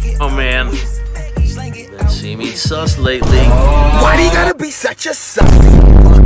Oh man, been seeming sus lately. Why do you gotta be such a sussy?